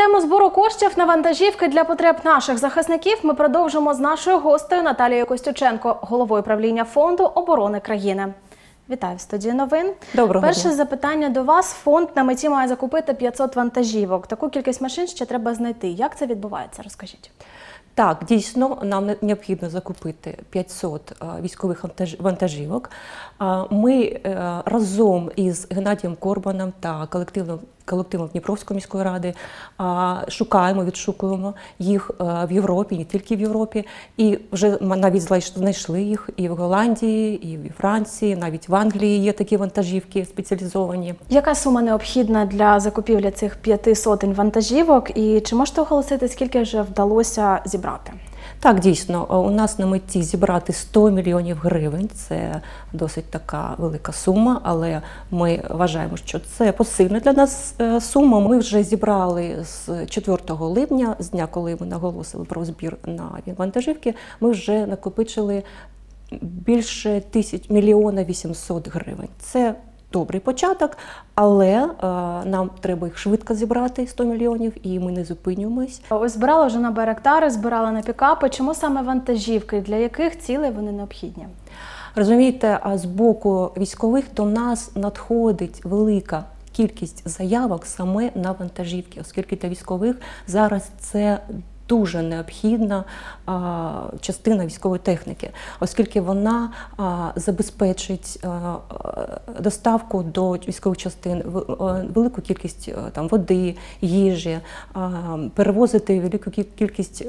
Тему збору коштів на вантажівки для потреб наших захисників ми продовжимо з нашою гостею Наталією Костюченко, головою правління Фонду оборони країни. Вітаю в студії новин. Доброго дня. Перше запитання до вас. Фонд на меті має закупити 500 вантажівок. Таку кількість машин ще треба знайти. Як це відбувається? Розкажіть. Так, дійсно, нам необхідно закупити 500 військових вантажівок. Ми разом із Геннадієм Корбаном та колективом Дніпровської міської ради відшукуємо їх в Європі, не тільки в Європі. І вже навіть знайшли їх і в Голландії, і в Франції, навіть в Англії є такі вантажівки спеціалізовані. Яка сума необхідна для закупівлі цих 500 вантажівок? І чи можете оголосити, скільки вже вдалося зібрати? Так, дійсно, у нас на меті зібрати 100 мільйонів гривень. Це досить така велика сума, але ми вважаємо, що це посильна для нас сума. Ми вже зібрали з 4 липня, з дня, коли ми наголосили про збір на вантажівки, ми вже накопичили більше 1 мільйона 800 гривень. Це добрий початок, але нам треба їх швидко зібрати, 100 мільйонів, і ми не зупинюємось. Ось збирали вже на байрактари, збирали на пікапи. Чому саме вантажівки? Для яких цілей вони необхідні? Розумієте, з боку військових до нас надходить велика кількість заявок саме на вантажівки, оскільки для військових зараз це дуже необхідна частина військової техніки, оскільки вона забезпечить доставку до військових частин велику кількість води, їжі, перевозити велику кількість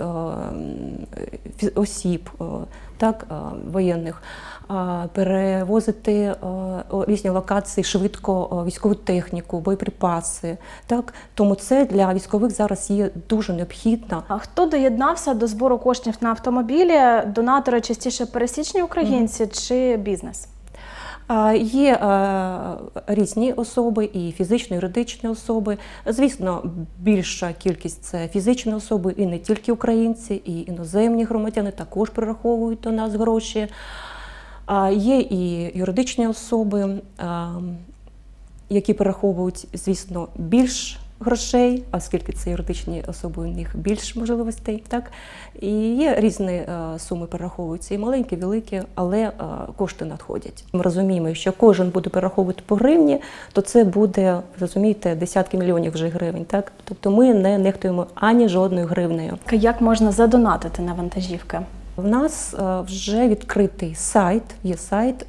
осіб, воєнних, перевозити різні локації швидко військову техніку, боєприпаси. Тому це для військових зараз є дуже необхідно. А хто доєднався до збору коштів на автомобілі? Донатори частіше пересічні українці чи бізнес? Є різні особи, і фізичні, і юридичні особи. Звісно, більша кількість – це фізичні особи, і не тільки українці, і іноземні громадяни також перераховують до нас гроші. Є і юридичні особи, які перераховують, звісно, більш грошей, оскільки це юридичні особи, у них більш можливостей. І є різні суми перераховуються, і маленькі, і великі, але кошти надходять. Ми розуміємо, якщо кожен буде перераховувати по гривні, то це буде, розумієте, десятки мільйонів вже гривень. Тобто ми не нехтуємо ані жодною гривнею. Як можна задонатити на вантажівки? У нас вже відкритий сайт, є сайт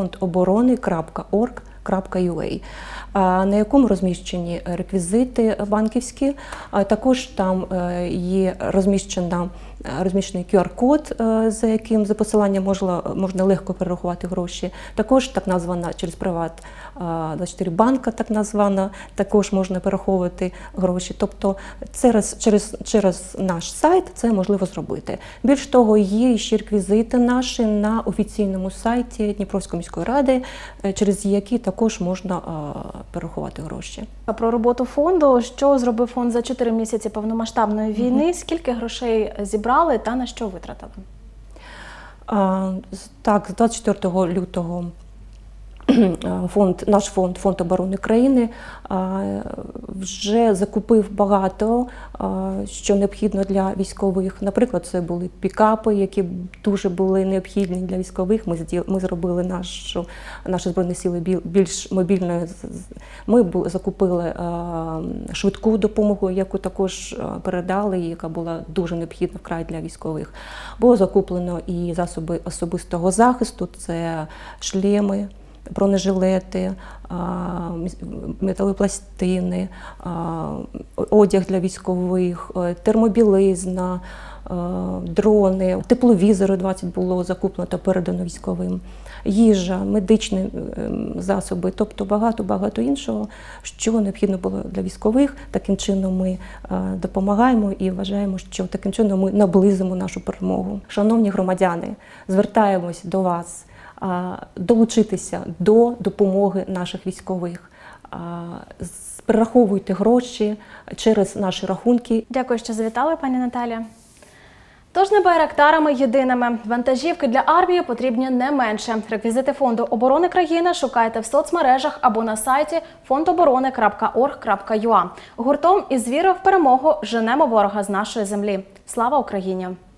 fondobорoni.org.ua, на якому розміщені реквізити банківські. Також там є розміщений QR-код, за посиланням можна легко перерахувати гроші. Також так названа через Приват24 банка, так названа, також можна перераховувати гроші. Тобто через наш сайт це можливо зробити. Більш того, є ще реквізити наші на офіційному сайті Дніпровської міської ради, через які також можна перерахувати гроші. А про роботу фонду, що зробив фонд за 4 місяці повномасштабної війни, скільки грошей зібрали та на що витратили? Так, з 24 лютого наш фонд оборони країни вже закупив багато, що необхідно для військових. Наприклад, це були пікапи, які дуже були необхідні для військових. Ми зробили наші Збройні Сили більш мобільною. Ми закупили швидку допомогу, яку також передали, яка була дуже необхідна вкрай для військових. Було закуплено і засоби особистого захисту, це шлеми, бронежилети, металеві пластини, одяг для військових, термобілизна, дрони, тепловізори 20 було закуплено та передано військовим, їжа, медичні засоби, тобто багато іншого, що необхідно було для військових. Таким чином ми допомагаємо і вважаємо, що таким чином ми наблизимо нашу перемогу. Шановні громадяни, звертаємось до вас долучитися до допомоги наших військових. Перераховуйте гроші через наші рахунки. Дякую, що завітали, пані Наталя. Тож не байрактарами єдиними. Вантажівки для армії потрібні не менше. Реквізити Фонду оборони країни шукайте в соцмережах або на сайті fondobорoni.org.ua. Гуртом із вірою в перемогу женемо ворога з нашої землі. Слава Україні!